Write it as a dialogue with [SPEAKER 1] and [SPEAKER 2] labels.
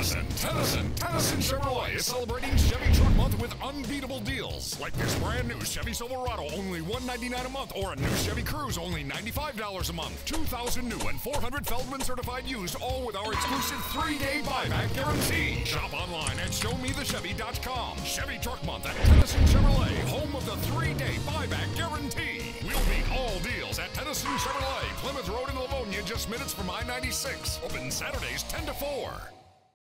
[SPEAKER 1] Tennyson Chevrolet is celebrating Chevy Truck Month with unbeatable deals. Like this brand new Chevy Silverado, only $199 a month, or a new Chevy Cruze, only $95 a month. 2,000 new and 400 Feldman certified used, all with our exclusive 3-day buyback guarantee. Shop online at showmethechevy.com. Chevy Truck Month at Tennyson Chevrolet, home of the 3-day buyback guarantee. We'll beat all deals at Tennyson Chevrolet, Plymouth Road in Livonia, just minutes from I-96. Open Saturdays 10 to 4.